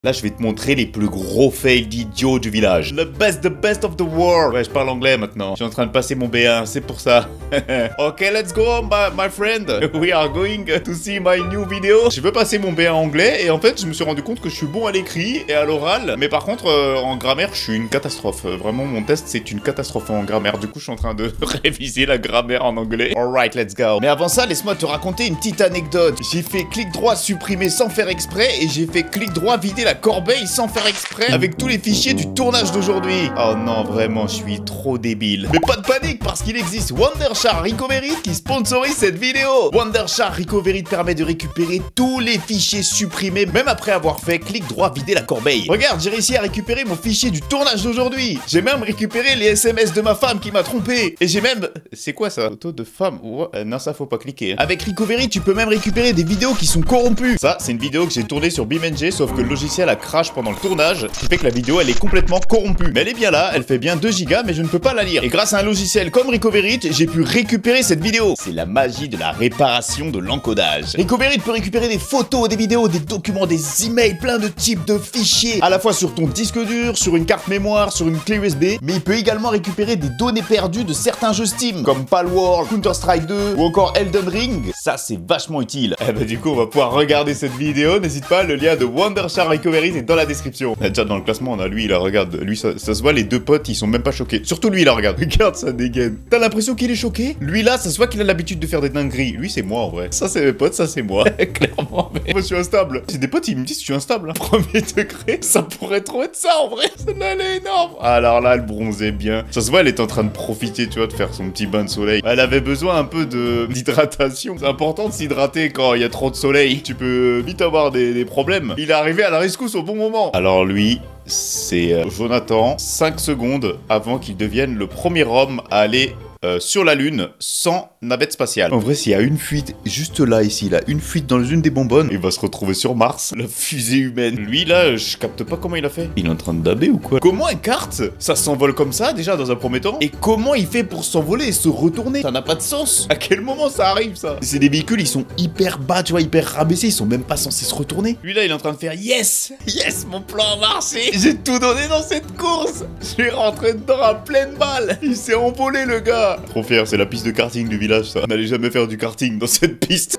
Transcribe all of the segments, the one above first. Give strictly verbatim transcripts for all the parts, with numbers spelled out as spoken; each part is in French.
Là, je vais te montrer les plus gros fails d'idiots du village. The best, the best of the world. Ouais, je parle anglais maintenant. Je suis en train de passer mon B un, c'est pour ça. Ok, let's go, my, my friend. We are going to see my new video. Je veux passer mon B un anglais et en fait, je me suis rendu compte que je suis bon à l'écrit et à l'oral. Mais par contre, euh, en grammaire, je suis une catastrophe. Vraiment, mon test, c'est une catastrophe en grammaire. Du coup, je suis en train de réviser la grammaire en anglais. Alright, let's go. Mais avant ça, laisse-moi te raconter une petite anecdote. J'ai fait clic droit supprimer sans faire exprès et j'ai fait clic droit vider la corbeille sans faire exprès avec tous les fichiers du tournage d'aujourd'hui. Oh non, vraiment, je suis trop débile. Mais pas de panique parce qu'il existe Wondershare Recovery qui sponsorise cette vidéo. Wondershare Recovery permet de récupérer tous les fichiers supprimés même après avoir fait clic droit vider la corbeille. Regarde, j'ai réussi à récupérer mon fichier du tournage d'aujourd'hui. J'ai même récupéré les S M S de ma femme qui m'a trompé. Et j'ai même... C'est quoi ça? Photo de femme? Oh, euh, non, ça faut pas cliquer. Avec Recovery, tu peux même récupérer des vidéos qui sont corrompues. Ça, c'est une vidéo que j'ai tournée sur BeamNG, sauf que le logiciel a crash pendant le tournage, ce qui fait que la vidéo elle est complètement corrompue. Mais elle est bien là, elle fait bien deux gigas, mais je ne peux pas la lire. Et grâce à un logiciel comme Recovery, j'ai pu récupérer cette vidéo. C'est la magie de la réparation de l'encodage. Recovery peut récupérer des photos, des vidéos, des documents, des emails, plein de types de fichiers, à la fois sur ton disque dur, sur une carte mémoire, sur une clé U S B, mais il peut également récupérer des données perdues de certains jeux Steam, comme Palworld, Counter-Strike deux, ou encore Elden Ring. Ça, c'est vachement utile. Eh bah du coup, on va pouvoir regarder cette vidéo. N'hésite pas, le lien de Wondershare Recovery est dans la description. Déjà dans le classement, on a lui, là, regarde. Lui, ça, ça se voit, les deux potes, ils sont même pas choqués. Surtout lui, là, regarde. Regarde sa dégaine. T'as l'impression qu'il est choqué? Lui, là, ça se voit qu'il a l'habitude de faire des dingueries. Lui, c'est moi, en vrai. Ça, c'est mes potes, ça, c'est moi. Clairement, mais... Moi, je suis instable. J'ai des potes, ils me disent que je suis instable. Hein. Premier degré, ça pourrait trop être ça, en vrai. Celle-là, elle est énorme. Alors là, elle bronzait bien. Ça se voit, elle est en train de profiter, tu vois, de faire son petit bain de soleil. Elle avait besoin un peu de d'hydratation. C'est important de s'hydrater quand il y a trop de soleil. Tu peux vite avoir des, des problèmes. Il est arrivé à la rescousse au bon moment. Alors lui... c'est euh, Jonathan, cinq secondes avant qu'il devienne le premier homme à aller euh, sur la Lune sans navette spatiale. En vrai, s'il y a une fuite juste là, ici, là, une fuite dans une des bonbonnes, il va se retrouver sur Mars, la fusée humaine. Lui, là, je capte pas comment il a fait. Il est en train de daber ou quoi? Comment un kart, ça s'envole comme ça, déjà, dans un premier temps? Et comment il fait pour s'envoler et se retourner? Ça n'a pas de sens. À quel moment ça arrive, ça? C'est des véhicules, ils sont hyper bas, tu vois, hyper rabaissés, ils sont même pas censés se retourner. Lui, là, il est en train de faire yes! Yes, mon plan a marché! J'ai tout donné dans cette course! Je suis rentré dedans à pleine balle! Il s'est envolé, le gars! Trop fier, c'est la piste de karting du village, ça. On n'allait jamais faire du karting dans cette piste.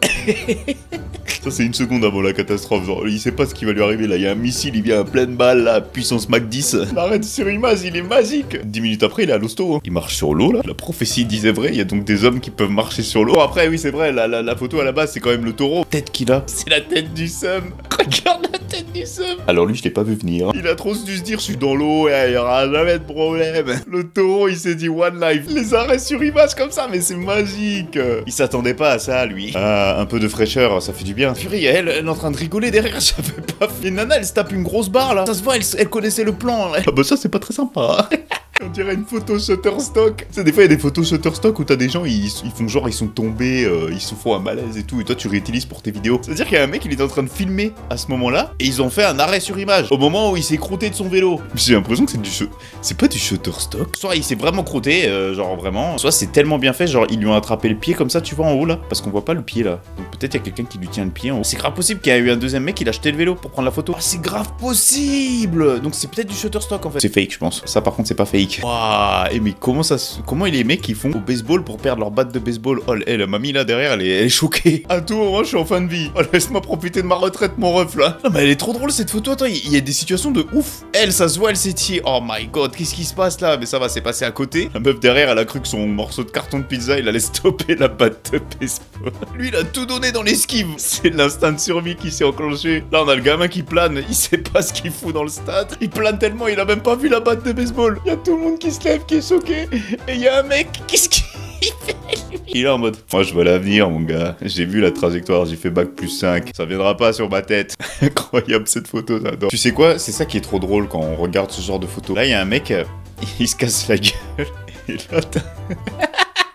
Ça, c'est une seconde avant la catastrophe. Genre, il sait pas ce qui va lui arriver, là. Il y a un missile, il vient à pleine balle, là, puissance Mach dix. L'arrêt sur image, il est magique. Dix minutes après, il est à l'hosto. Hein. Il marche sur l'eau, là. La prophétie disait vrai, il y a donc des hommes qui peuvent marcher sur l'eau. Bon, après, oui, c'est vrai, la, la, la photo à la base, c'est quand même le taureau. Tête qu'il a. C'est la tête du seum. Regarde la tête du seum. Alors lui, je l'ai pas vu venir. Il a trop dû se dire, je suis dans l'eau, et il y aura jamais de problème. Le taureau, il s'est dit one life. Les arrêts sur image comme ça, mais c'est magique. Il s'attendait pas à ça, lui. Ah, un peu de fraîcheur, ça fait du bien. Fury, elle, elle est en train de rigoler derrière, j'avais pas fait. Et Nana, elle se tape une grosse barre, là. Ça se voit, elle, elle connaissait le plan. Là. Ah bah ça, c'est pas très sympa. On dirait une photo Shutterstock. Tu sais, des fois, il y a des photos Shutterstock où t'as des gens, ils, ils font genre, ils sont tombés, euh, ils se font un malaise et tout, et toi, tu réutilises pour tes vidéos. C'est-à-dire qu'il y a un mec, il est en train de filmer à ce moment-là, et ils ont fait un arrêt sur image, au moment où il s'est croûté de son vélo. J'ai l'impression que c'est du... C'est pas du Shutterstock. Soit il s'est vraiment croûté, euh, genre vraiment, soit c'est tellement bien fait, genre, ils lui ont attrapé le pied comme ça, tu vois, en haut, là, parce qu'on voit pas le pied, là. Donc peut-être il y a quelqu'un qui lui tient le pied en haut. C'est grave possible qu'il y ait eu un deuxième mec, il a acheté le vélo pour prendre la photo. Ah, c'est grave possible. Donc c'est peut-être du Shutterstock, en fait. C'est fake, je pense. Ça, par contre, c'est pas fake. Waouh. Et mais comment ça se... Comment il y a les mecs qui font au baseball pour perdre leur batte de baseball? Oh, elle, la mamie là derrière, elle est, elle est choquée. À tout moment, je suis en fin de vie. Oh, laisse-moi profiter de ma retraite, mon ref là. Non, mais elle est trop drôle cette photo. Attends, il y, y a des situations de ouf. Elle, ça se voit, elle s'étire. Oh my god, qu'est-ce qui se passe là? Mais ça va, c'est passé à côté. La meuf derrière, elle a cru que son morceau de carton de pizza, il allait stopper la batte de baseball. Lui, il a tout donné dans l'esquive. C'est l'instinct de survie qui s'est enclenché. Là, on a le gamin qui plane. Il sait pas ce qu'il fout dans le stade. Il plane tellement, il a même pas vu la batte de baseball. Il y a tout le monde qui se lève, qui est choqué. Et il y a un mec, qu'est-ce qu'il fait lui? Il est en mode, moi je vois l'avenir mon gars, j'ai vu la trajectoire, j'ai fait bac plus cinq, ça viendra pas sur ma tête. Incroyable cette photo, j'adore. Tu sais quoi, c'est ça qui est trop drôle quand on regarde ce genre de photo. Là il y a un mec, euh, il se casse la gueule, et là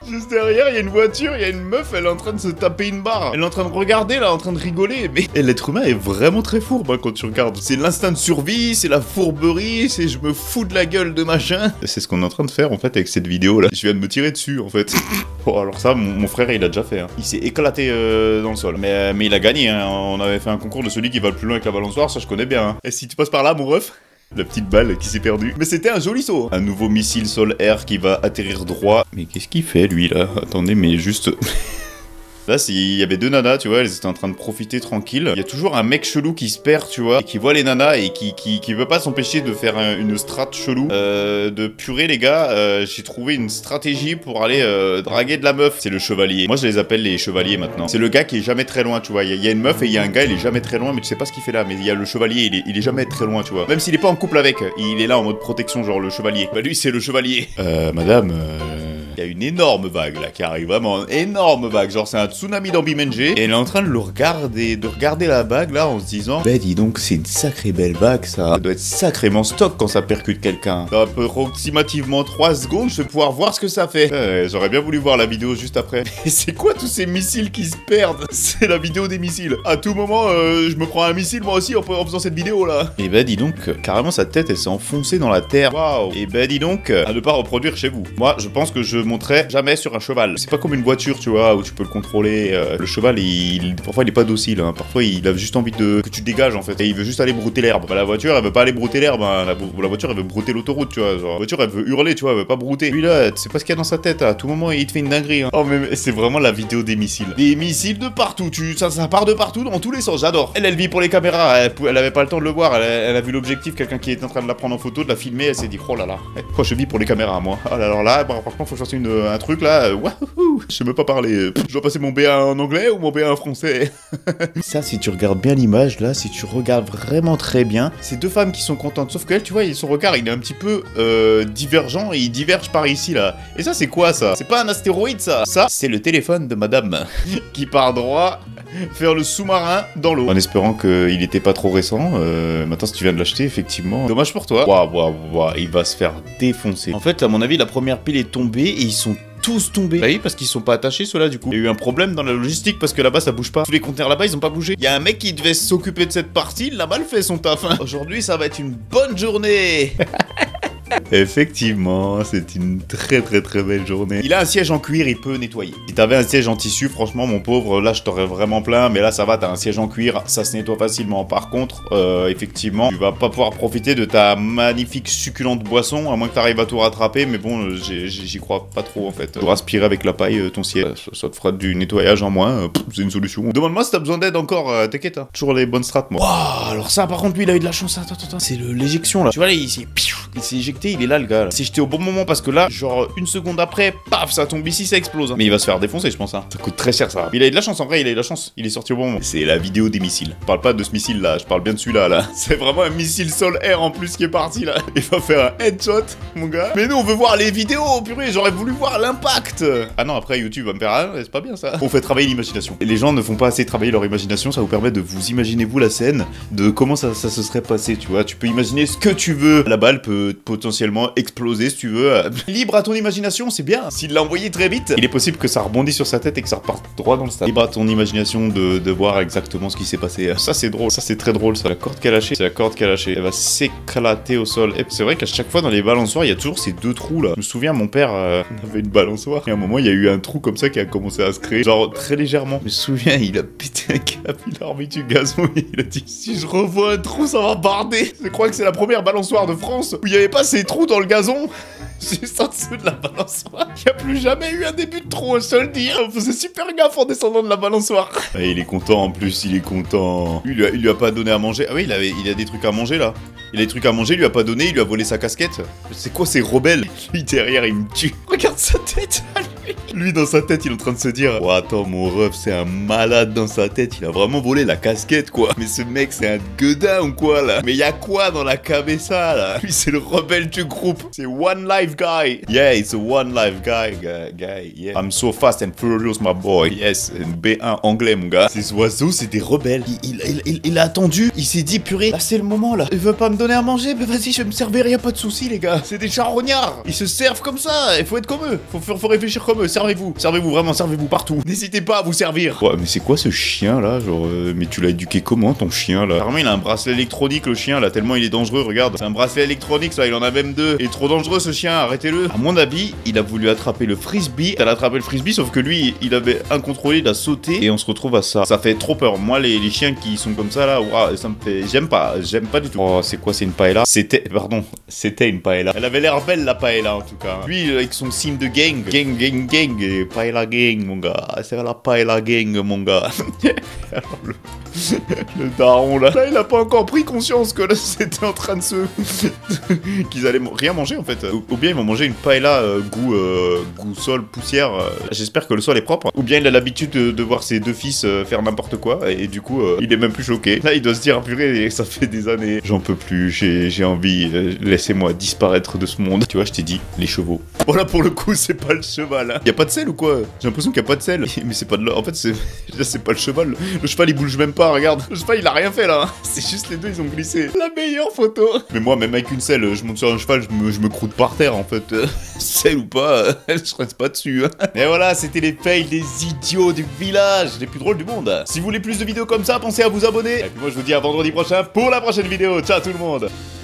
Juste derrière, il y a une voiture, il y a une meuf, elle est en train de se taper une barre. Elle est en train de regarder, là, en train de rigoler. Mais l'être humain est vraiment très fourbe hein, quand tu regardes. C'est l'instinct de survie, c'est la fourberie, c'est je me fous de la gueule de machin. C'est ce qu'on est en train de faire en fait avec cette vidéo là. Je viens de me tirer dessus en fait. Bon, alors ça, mon, mon frère il a déjà fait. Hein. Il s'est éclaté euh, dans le sol. Mais, euh, mais il a gagné. Hein. On avait fait un concours de celui qui va le plus loin avec la balançoire, ça je connais bien. Hein. Et si tu passes par là, mon ref? La petite balle qui s'est perdue. Mais c'était un joli saut. Un nouveau missile sol-air qui va atterrir droit. Mais qu'est-ce qu'il fait lui là? Attendez, mais juste... Là, il y avait deux nanas, tu vois, elles étaient en train de profiter tranquille. Il y a toujours un mec chelou qui se perd, tu vois, et qui voit les nanas et qui, qui, qui veut pas s'empêcher de faire un, une strat chelou. Euh, de purée, les gars, euh, j'ai trouvé une stratégie pour aller euh, draguer de la meuf. C'est le chevalier. Moi, je les appelle les chevaliers maintenant. C'est le gars qui est jamais très loin, tu vois. Il y, y a une meuf et il y a un gars, il est jamais très loin, mais tu sais pas ce qu'il fait là. Mais il y a le chevalier, il est, il est jamais très loin, tu vois. Même s'il est pas en couple avec, il est là en mode protection, genre le chevalier. Bah lui, c'est le chevalier. Euh, madame... Euh... Il y a une énorme vague là qui arrive, vraiment une énorme vague, genre c'est un tsunami dans BeamNG. Et elle est en train de le regarder, de regarder la vague là en se disant bah dis donc c'est une sacrée belle vague ça. Ça doit être sacrément stock quand ça percute quelqu'un. Dans approximativement trois secondes, je vais pouvoir voir ce que ça fait. Euh, J'aurais bien voulu voir la vidéo juste après. Et c'est quoi tous ces missiles qui se perdent? C'est la vidéo des missiles. À tout moment, euh, je me prends un missile moi aussi en, en faisant cette vidéo là. Et bah dis donc, carrément sa tête elle s'est enfoncée dans la terre. Waouh. Et bah dis donc, à ne pas reproduire chez vous. Moi je pense que je monterai jamais sur un cheval. C'est pas comme une voiture, tu vois, où tu peux le contrôler. Euh, le cheval, il, parfois, il est pas docile. Hein. Parfois, il a juste envie de que tu te dégages, en fait. Et il veut juste aller brouter l'herbe. Bah, la voiture, elle veut pas aller brouter l'herbe. Hein. La, la voiture, elle veut brouter l'autoroute, tu vois. Genre, la voiture, elle veut hurler, tu vois, elle veut pas brouter. Lui, là, tu sais pas ce qu'il y a dans sa tête. À tout moment, il te fait une dinguerie. Hein. Oh, mais c'est vraiment la vidéo des missiles. Des missiles de partout. Tu, ça, ça part de partout, dans tous les sens. J'adore. Elle, elle vit pour les caméras. Elle, elle avait pas le temps de le voir. Elle, elle a vu l'objectif, quelqu'un qui est en train de la prendre en photo, de la filmer. Elle s'est dit, oh là là. Moi, je vis pour les caméras, moi. Oh, alors là, bah, franchement, faut que je fasse une, un truc là. Wouhou, je sais même pas parler. Je dois passer mon B un en anglais ou mon B un en français. Ça, si tu regardes bien l'image, là, si tu regardes vraiment très bien, c'est deux femmes qui sont contentes. Sauf qu'elle, tu vois, son regard, il est un petit peu euh, divergent et il diverge par ici, là. Et ça, c'est quoi, ça? C'est pas un astéroïde, ça? Ça, c'est le téléphone de madame qui part droit faire le sous-marin dans l'eau. En espérant qu'il était pas trop récent. Euh, maintenant, si tu viens de l'acheter, effectivement. Dommage pour toi. Waouh, waouh, waouh, il va se faire défoncer. En fait, à mon avis, la première pile est tombée et ils sont tous tombés. Bah oui, parce qu'ils sont pas attachés ceux-là du coup. Il y a eu un problème dans la logistique parce que là-bas ça bouge pas. Tous les conteneurs là-bas ils ont pas bougé. Il y a un mec qui devait s'occuper de cette partie, il a mal fait son taf. Hein. Aujourd'hui ça va être une bonne journée. Effectivement, c'est une très très très belle journée. Il a un siège en cuir, il peut nettoyer. Si t'avais un siège en tissu, franchement mon pauvre, là je t'aurais vraiment plein. Mais là ça va, t'as un siège en cuir, ça se nettoie facilement. Par contre, euh, effectivement, tu vas pas pouvoir profiter de ta magnifique succulente boisson, à moins que t'arrives à tout rattraper. Mais bon, j'y crois pas trop en fait. Pour aspirer avec la paille euh, ton siège, ça, ça te fera du nettoyage en moins, euh, c'est une solution. Demande-moi si t'as besoin d'aide encore, euh, t'inquiète. Hein. Toujours les bonnes strates moi. Wow, alors ça par contre lui il a eu de la chance. Attends, attends, c'est l'éjection là. Tu vois là, il s'est éjecté, il est là le gars là. Si j'étais au bon moment parce que là, genre une seconde après, paf, ça tombe ici, ça explose. Hein. Mais il va se faire défoncer, je pense. Hein. Ça coûte très cher ça. Il a eu de la chance en vrai, il a eu de la chance. Il est sorti au bon moment. C'est la vidéo des missiles. Je parle pas de ce missile là, je parle bien de celui-là là. C'est vraiment un missile sol-air en plus qui est parti là. Il va faire un headshot, mon gars. Mais nous on veut voir les vidéos, purée, j'aurais voulu voir l'impact. Ah non, après YouTube va me faire ah, c'est pas bien ça. On fait travailler l'imagination. Et les gens ne font pas assez travailler leur imagination, ça vous permet de vous imaginer vous la scène, de comment ça, ça se serait passé, tu vois. Tu peux imaginer ce que tu veux. La balle peut potentiellement exploser si tu veux. Libre à ton imagination, c'est bien. S'il l'a envoyé très vite, il est possible que ça rebondisse sur sa tête et que ça reparte droit dans le stade. Libre à ton imagination de, de voir exactement ce qui s'est passé. Ça c'est drôle, ça c'est très drôle ça. La corde qu'elle a lâchée, c'est la corde qu'elle a lâchée. Elle va s'éclater au sol. Et c'est vrai qu'à chaque fois dans les balançoires, il y a toujours ces deux trous là. Je me souviens, mon père euh, avait une balançoire et à un moment il y a eu un trou comme ça qui a commencé à se créer, genre très légèrement. Je me souviens, il a pété un câble, il a remis du gazon et il a dit si je revois un trou, ça va barder. Je crois que c'est la première balançoire de France où il n'y avait pas ces trous dans le gazon. Juste en dessous de la balançoire. Il n'y a plus jamais eu un début de trou, je te le dis. On faisait super gaffe en descendant de la balançoire. Et il est content en plus, il est content. Lui, il lui a, il lui a pas donné à manger. Ah oui, il, avait, il a des trucs à manger là. Il a des trucs à manger, il lui a pas donné, il lui a volé sa casquette. C'est quoi ces rebelles? Lui derrière, il me tue. Regarde sa tête à lui. Lui dans sa tête, il est en train de se dire oh, attends, mon ref, c'est un malade dans sa tête. Il a vraiment volé la casquette quoi. Mais ce mec, c'est un gueudin ou quoi là? Mais il y a quoi dans la cabessa là? Lui, c'est le rebelle du groupe. C'est One Life Guy. Yeah, it's a One Life Guy, guy, guy. Yeah. I'm so fast and furious, my boy. Yes, B un anglais, mon gars. Ces oiseaux, c'est des rebelles. Il, il, il, il, il a attendu. Il s'est dit, purée, là, c'est le moment, là. Il veut pas me donner à manger. Mais vas-y, je vais me servir. Y a pas de souci, les gars. C'est des charognards. Ils se servent comme ça. Il faut être comme eux. Faut, faut, faut réfléchir comme comme, servez-vous. Servez-vous, vraiment, servez-vous partout. N'hésitez pas à vous servir. Ouais, mais c'est quoi ce chien là? Genre, euh, mais tu l'as éduqué comment ton chien là? Apparemment, il a un bracelet électronique, le chien là, tellement il est dangereux. Regarde, c'est un bracelet électronique, ça, il en a même deux. Il est trop dangereux ce chien, arrêtez-le. À mon avis, il a voulu attraper le frisbee. Elle a attrapé le frisbee, sauf que lui, il avait incontrôlé, il a sauté et on se retrouve à ça. Ça fait trop peur. Moi, les, les chiens qui sont comme ça là, ouah, ça me fait. J'aime pas, j'aime pas du tout. Oh, c'est quoi? C'est une paella? C'était, pardon, c'était une paella. Elle avait l'air belle la paella en tout cas. Lui, avec son signe de gang, gang, gang, gang, et paella gang, mon gars. C'est la paella gang, mon gars. Alors, le... le daron là, là, il a pas encore pris conscience que là c'était en train de se. qu'ils allaient rien manger en fait. Ou, ou bien ils vont manger une paella euh, goût, euh, goût sol, poussière. Euh. J'espère que le sol est propre. Ou bien il a l'habitude de, de voir ses deux fils euh, faire n'importe quoi et, et du coup euh, il est même plus choqué. Là il doit se dire purée, ça fait des années. J'en peux plus, j'ai envie, euh, laissez-moi disparaître de ce monde. Tu vois, je t'ai dit, les chevaux. Voilà pour le coup, c'est pas le cheval. Hein. Y a pas de sel ou quoi? J'ai l'impression qu'il y a pas de sel. Mais c'est pas de là. En fait, c'est pas le cheval. Le cheval il bouge même pas, regarde. Le cheval il a rien fait là. Hein. C'est juste les deux, ils ont glissé. La meilleure photo. Mais moi, même avec une selle, je monte sur un cheval, je me, je me croûte par terre en fait. Selle ou pas, je reste pas dessus. Hein. Et voilà, c'était les fails des idiots du village, les plus drôles du monde. Si vous voulez plus de vidéos comme ça, pensez à vous abonner. Et puis moi, je vous dis à vendredi prochain pour la prochaine vidéo. Ciao tout le monde.